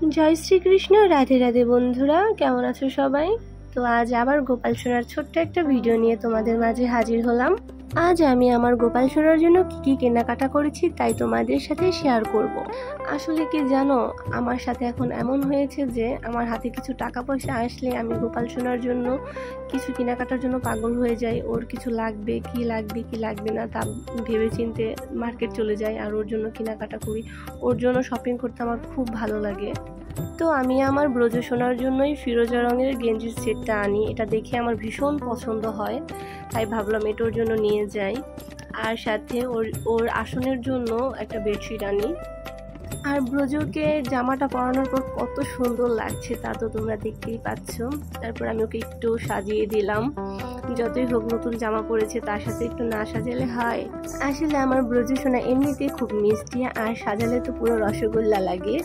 জয় শ্রীকৃষ্ণ। রাধে রাধে বন্ধুরা, কেমন আছো সবাই? তো আজ আবার গোপাল সোনার ছোট্ট একটা ভিডিও নিয়ে তোমাদের মাঝে হাজির হলাম। আজ আমি আমার গোপাল সোনার জন্য কি কেনাকাটা করেছি তাই তোমাদের সাথে শেয়ার করব। আসলে কি জানো, আমার সাথে এখন এমন হয়েছে যে আমার হাতে কিছু টাকা পয়সা আসলে আমি গোপাল সোনার জন্য কিছু কেনাকাটার জন্য পাগল হয়ে যাই। ওর কিছু লাগবে কি লাগবে না তা ভেবে চিনতে মার্কেট চলে যাই আর ওর জন্য কেনাকাটা করি। ওর জন্য শপিং করতে আমার খুব ভালো লাগে। তো আমি আমার ব্রজ সোনার জন্যই ফিরোজা রঙের গেঞ্জির সেটটা আনি। এটা দেখে আমার ভীষণ পছন্দ হয়, তাই ভাবলাম এটার জন্য নিয়ে যাই। আর সাথে ওর আসনের জন্য একটা বেডশিট আনি। আর ব্রজকে জামাটা পরানোর পর কত সুন্দর লাগছে তা তো তোমরা দেখতেই পাচ্ছ। তারপর আমি ওকে একটু সাজিয়ে দিলাম। যতই হোক নতুন জামা পরেছে, তার সাথে একটু না সাজালে হয়? আসলে আমার ব্রজ সোনা এমনিতেই খুব মিষ্টি, আর সাজালে তো পুরো রসগোল্লা লাগে।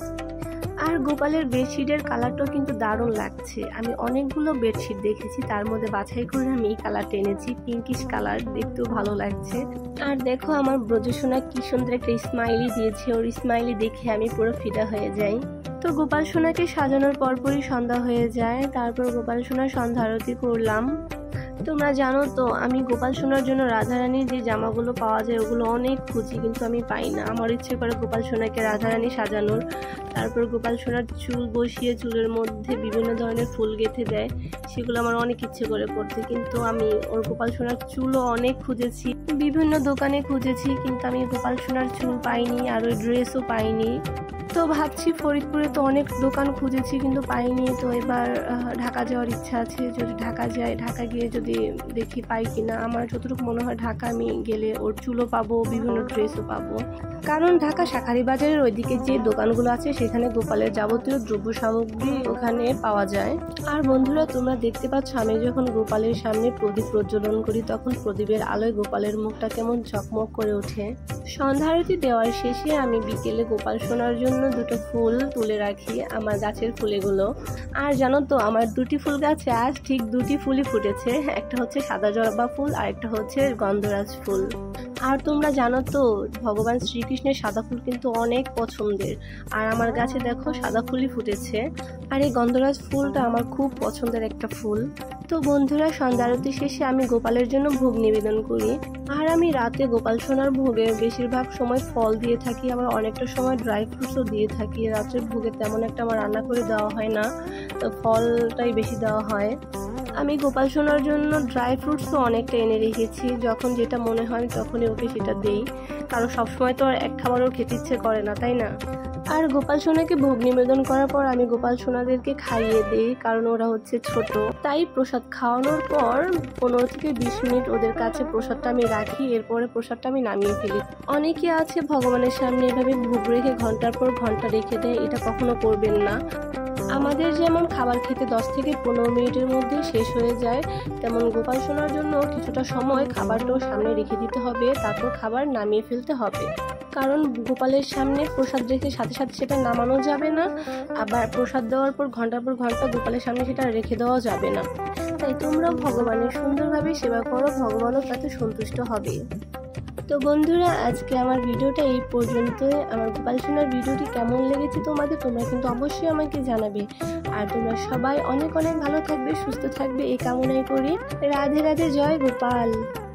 আর গোপালের বেডশিটের কালারটাও কিন্তু দারুণ লাগছে। আমি অনেকগুলো বেডশিট দেখেছি, তার মধ্যে বাছাই করে আমি এই কালারটা এনেছি। পিঙ্কিশ কালার, দেখতেও ভালো লাগছে। আর দেখো আমার ব্রজসোনা কি সুন্দর একটা স্মাইলি দিয়েছে। ওর স্মাইলি দেখে আমি পুরো ফিদা হয়ে যাই। তো গোপাল সোনাকে সাজানোর পরপরই সন্ধ্যা হয়ে যায়। তারপর গোপাল সোনার সন্ধ্যা আরতি করলাম। তোমরা জানো তো আমি গোপাল সোনার জন্য রাধারানীর যে জামাগুলো পাওয়া যায় ওগুলো অনেক খুঁজি, কিন্তু আমি পাই না। আমার ইচ্ছে করে গোপাল সোনাকে রাধারানী সাজানোর। তারপর গোপাল সোনার চুল বসিয়ে চুলের মধ্যে বিভিন্ন ধরনের ফুল গেঁথে দেয়, সেগুলো আমার অনেক ইচ্ছে করে করতে, কিন্তু আমি ওর গোপাল সোনার চুলও অনেক খুঁজেছি, বিভিন্ন দোকানে খুঁজেছি, কিন্তু আমি গোপাল সোনার চুল পাইনি আর ওই ড্রেসও পাইনি। তো ভাবছি ফরিদপুরে তো অনেক দোকান খুঁজেছি কিন্তু পাইনি। তো এবার ঢাকা যাওয়ার ইচ্ছা আছে। যদি ঢাকা যাই, ঢাকা গিয়ে যদি দেখি পাই কিনা। আমার যতটুকু মনে হয় ঢাকা আমি গেলে ওর চুলও পাবো, বিভিন্ন ড্রেসও পাবো। কারণ ঢাকা শাঁখারী বাজারের ওইদিকে যে দোকানগুলো আছে সেখানে গোপালের যাবতীয় দ্রব্য সামগ্রী ওখানে পাওয়া যায়। আর বন্ধুরা তোমরা দেখতে পাচ্ছ আমি যখন গোপালের সামনে প্রদীপ প্রজ্বলন করি তখন প্রদীপের আলোয় গোপালের মুখটা কেমন ঝকমক করে ওঠে। সন্ধ্যা আরতি দেওয়ার শেষে আমি বিকেলে গোপাল সোনার জন্য দুটো ফুল তুলে রাখি, আমার গাছের ফুলগুলো। আর জানো তো আমার দুটি ফুল গাছে আজ ঠিক দুটি ফুলই ফুটেছে। একটা হচ্ছে সাদা জবা ফুল আর একটা হচ্ছে গন্ধরাজ ফুল। আর তোমরা জানো তো ভগবান শ্রীকৃষ্ণের সাদা ফুল কিন্তু অনেক পছন্দের, আর আমার গাছে দেখো সাদা ফুলই ফুটেছে। আর এই গন্ধরাজ ফুলটা আমার খুব পছন্দের একটা ফুল। তো বন্ধুরা সন্ধ্যা আরতি শেষে আমি গোপালের জন্য ভোগ নিবেদন করি। আর আমি রাতে গোপাল সোনার ভোগে বেশিরভাগ সময় ফল দিয়ে থাকি, আবার অনেকটা সময় ড্রাই ফ্রুটসও দিয়ে থাকি। রাত্রের ভোগে তেমন একটা আমার রান্না করে দেওয়া হয় না, তো ফলটাই বেশি দেওয়া হয়। আমি গোপাল সোনার জন্য ড্রাই ফ্রুটসও অনেকটা এনে রেখেছি, যখন যেটা মনে হয় তখনই ওকে সেটা দেই, কারণ সবসময় তো আর এক খাবারও খেতে ইচ্ছে করে না, তাই না? আর গোপাল সোনাকে ভোগ নিবেদন করার পর আমি গোপাল সোনাদেরকে খাইয়ে দিই, কারণ ওরা হচ্ছে ছোট। তাই প্রসাদ খাওয়ানোর পর 15 থেকে 20 মিনিট ওদের কাছে প্রসাদটা আমি রাখি, এরপরে প্রসাদটা আমি নামিয়ে ফেলি। অনেকে আছে ভগবানের সামনে এভাবে ভোগ রেখে ঘন্টার পর ঘন্টা রেখে দেয়, এটা কখনো করবেন না। আমাদের যেমন খাবার খেতে 10 থেকে 15 মিনিটের মধ্যে শেষ হয়ে যায়, তেমন গোপাল সোনার জন্য কিছুটা সময় খাবারটাও সামনে রেখে দিতে হবে, তারপর খাবার নামিয়ে ফেলতে হবে। কারণ গোপালের সামনে প্রসাদ রেখে সাথে সাথে সেটা নামানো যাবে না, আবার প্রসাদ দেওয়ার পর ঘন্টার পর ঘন্টা গোপালের সামনে সেটা রেখে দেওয়া যাবে না। তাই তোমরা ভগবানের সুন্দরভাবে সেবা করো, ভগবানও তাতে সন্তুষ্ট হবে। তো বন্ধুরা আজকে আমার ভিডিওটা এই পর্যন্ত। আমার গোপাল সোনার ভিডিওটি কেমন লেগেছে তোমাদের, তোমরা কিন্তু অবশ্যই আমাকে জানাবে। আর তোমরা সবাই অনেক অনেক ভালো থাকবে, সুস্থ থাকবে এই কামনাই করি। রাধে রাধে, জয় গোপাল।